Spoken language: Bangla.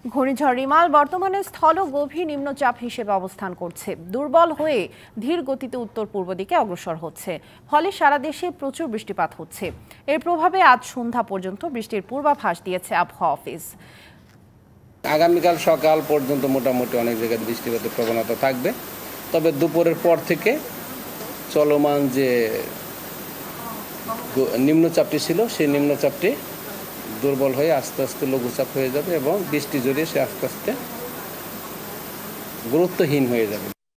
ঘূর্ণিঝড় রিমাল বর্তমানে স্থল গভীর নিম্নচাপ হিসেবে অবস্থান করছে। দুর্বল হয়ে ধীর গতিতে উত্তর পূর্ব দিকে অগ্রসর হচ্ছে, ফলে সারা দেশে প্রচুর বৃষ্টিপাত হচ্ছে। এর প্রভাবে আজ সন্ধ্যা পর্যন্ত বৃষ্টির পূর্বাভাস দিয়েছে আবহাওয়া অফিস। আগামীকাল সকাল পর্যন্ত মোটামুটি অনেক জায়গায় বৃষ্টিপাতের প্রবণতা থাকবে, তবে দুপুরের পর থেকে চলমান যে নিম্নচাপটি ছিল সেই নিম্নচাপটি দুর্বল হয়ে আস্তে আস্তে লঘুচাপ হয়ে যাবে এবং বৃষ্টি জড়িয়ে সে আস্তে আস্তে গুরুত্বহীন হয়ে যাবে।